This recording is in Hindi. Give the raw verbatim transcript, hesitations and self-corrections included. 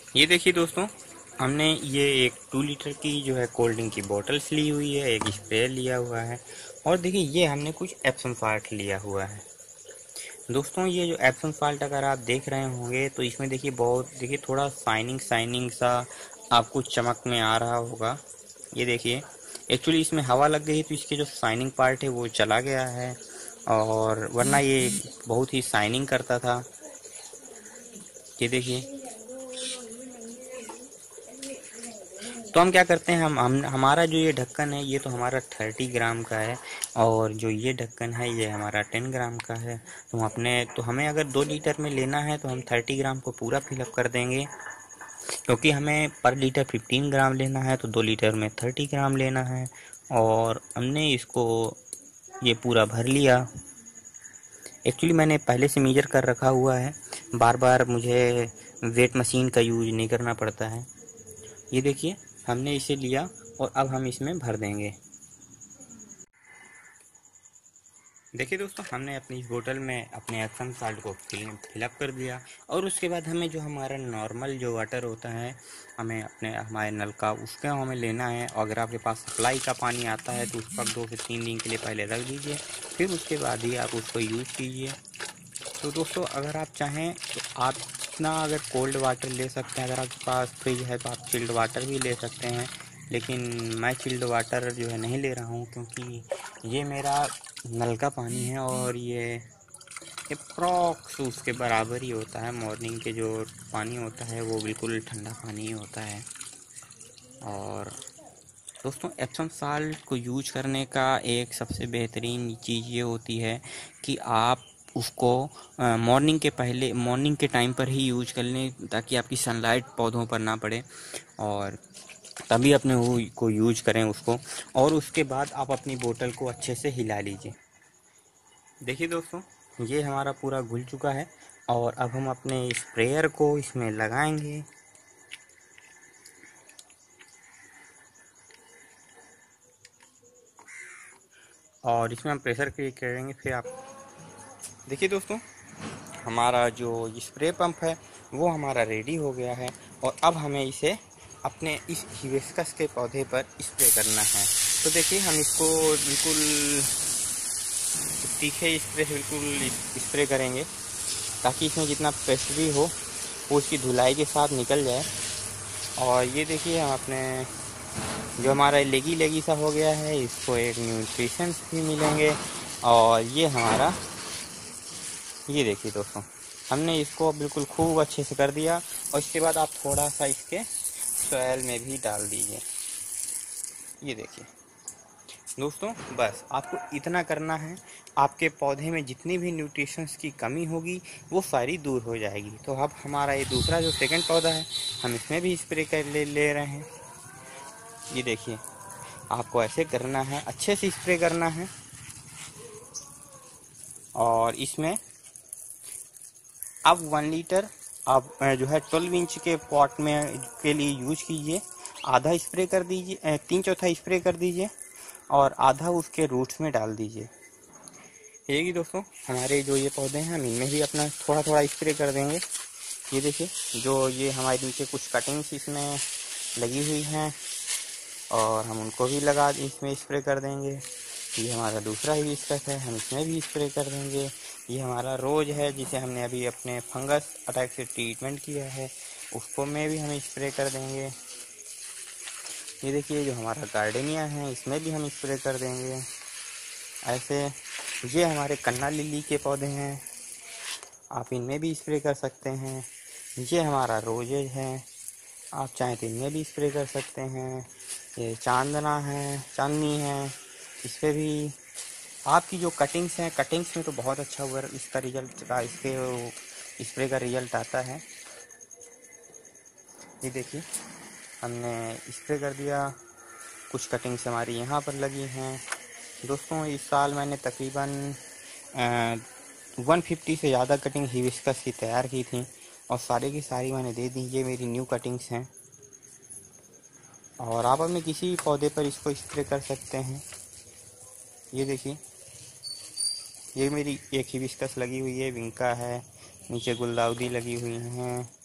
ये देखिए दोस्तों, हमने ये एक टू लीटर की जो है कोल्ड ड्रिंक की बोतल्स ली हुई है, एक स्प्रे लिया हुआ है और देखिए ये हमने कुछ एप्सम साल्ट लिया हुआ है। दोस्तों ये जो एप्सम साल्ट अगर आप देख रहे होंगे तो इसमें देखिए बहुत देखिए थोड़ा शाइनिंग शाइनिंग सा आपको चमक में आ रहा होगा। ये देखिए एक्चुअली इसमें हवा लग गई तो इसके जो शाइनिंग पार्ट है वो चला गया है, और वरना ये बहुत ही शाइनिंग करता था। ये देखिए, तो हम क्या करते हैं, हम हम हमारा जो ये ढक्कन है ये तो हमारा थर्टी ग्राम का है, और जो ये ढक्कन है ये हमारा टेन ग्राम का है। तो हम अपने तो हमें अगर दो लीटर में लेना है तो हम थर्टी ग्राम को पूरा फिलअप कर देंगे, क्योंकि हमें पर लीटर फिफ्टीन ग्राम लेना है तो दो लीटर में थर्टी ग्राम लेना है। और हमने इसको ये पूरा भर लिया। एक्चुअली मैंने पहले से मेजर कर रखा हुआ है, बार बार मुझे वेट मशीन का यूज नहीं करना पड़ता है। ये देखिए हमने इसे लिया और अब हम इसमें भर देंगे। देखिए दोस्तों, हमने अपनी इस बोतल में अपने एप्सम साल्ट को फिल फिलअप कर दिया, और उसके बाद हमें जो हमारा नॉर्मल जो वाटर होता है, हमें अपने हमारे नल का उसका हमें लेना है। और अगर आपके पास सप्लाई का पानी आता है तो उसका दो से तीन दिन के लिए पहले रख दीजिए, फिर उसके बाद ही आप उसको यूज़ कीजिए। तो दोस्तों अगर आप चाहें तो आप इतना अगर कोल्ड वाटर ले सकते हैं, अगर आपके पास फ्रिज है तो आप चिल्ड वाटर भी ले सकते हैं, लेकिन मैं चिल्ड वाटर जो है नहीं ले रहा हूँ, क्योंकि ये मेरा नल का पानी है और ये अप्रॉक्स उसके बराबर ही होता है। मॉर्निंग के जो पानी होता है वो बिल्कुल ठंडा पानी ही होता है। और दोस्तों एप्सम साल्ट को यूज करने का एक सबसे बेहतरीन चीज़ ये होती है कि आप उसको मॉर्निंग के पहले मॉर्निंग के टाइम पर ही यूज कर लें, ताकि आपकी सनलाइट पौधों पर ना पड़े, और तभी अपने वो को यूज करें उसको। और उसके बाद आप अपनी बोतल को अच्छे से हिला लीजिए। देखिए दोस्तों, ये हमारा पूरा घुल चुका है, और अब हम अपने स्प्रेयर को इसमें लगाएंगे। और इसमें हम प्रेशर क्रिएट करेंगे। फिर आप देखिए दोस्तों, हमारा जो स्प्रे पंप है वो हमारा रेडी हो गया है, और अब हमें इसे अपने इस हिबिस्कस के पौधे पर स्प्रे करना है। तो देखिए हम इसको बिल्कुल तीखे स्प्रे बिल्कुल स्प्रे करेंगे, ताकि इसमें जितना पेस्ट भी हो वो उसकी धुलाई के साथ निकल जाए। और ये देखिए हम अपने जो हमारा लेगी लेगी सा हो गया है, इसको एक न्यूट्रिशंस भी मिलेंगे। और ये हमारा ये देखिए दोस्तों, हमने इसको बिल्कुल खूब अच्छे से कर दिया। और इसके बाद आप थोड़ा सा इसके सॉइल में भी डाल दीजिए। ये देखिए दोस्तों, बस आपको इतना करना है, आपके पौधे में जितनी भी न्यूट्रिशंस की कमी होगी वो सारी दूर हो जाएगी। तो अब हमारा ये दूसरा जो सेकंड पौधा है हम इसमें भी स्प्रे कर ले ले रहे हैं। ये देखिए आपको ऐसे करना है, अच्छे से स्प्रे करना है। और इसमें अब वन लीटर आप जो है ट्वेल्व इंच के पॉट में के लिए यूज कीजिए। आधा स्प्रे कर दीजिए, तीन चौथा स्प्रे कर दीजिए, और आधा उसके रूट्स में डाल दीजिए। यही दोस्तों हमारे जो ये पौधे हैं हम इनमें भी अपना थोड़ा थोड़ा स्प्रे कर देंगे। ये देखिए जो ये हमारे नीचे कुछ कटिंग्स इसमें लगी हुई हैं, और हम उनको भी लगा इसमें स्प्रे कर देंगे। ये हमारा दूसरा हिबिस्कस है, हम इसमें भी स्प्रे कर देंगे। ये हमारा रोज है जिसे हमने अभी अपने फंगस अटैक से ट्रीटमेंट किया है, उसको में भी हम स्प्रे कर देंगे। ये देखिए जो हमारा गार्डनिया है इसमें भी हम स्प्रे कर देंगे। ऐसे ये हमारे कन्ना लिली के पौधे हैं, आप इनमें भी स्प्रे कर सकते हैं। ये हमारा रोजेज है, आप चाहें तो इनमें भी स्प्रे कर सकते हैं। ये चांदना है, चांदनी है, इस पर भी आपकी जो कटिंग्स हैं, कटिंग्स में तो बहुत अच्छा हुआ इसका रिजल्ट का इसके स्प्रे का रिजल्ट आता है। ये देखिए हमने स्प्रे कर दिया, कुछ कटिंग्स हमारी यहाँ पर लगी हैं। दोस्तों इस साल मैंने तकरीबन वन फिफ्टी से ज़्यादा कटिंग हिबिस्कस की तैयार की थी, और सारी की सारी मैंने दे दी। ये मेरी न्यू कटिंग्स हैं, और आप अपने किसी भी पौधे पर इसको स्प्रे कर सकते हैं। ये देखिए ये मेरी एक हिबिस्कस लगी हुई है, विंका है, नीचे गुलदाउदी लगी हुई हैं।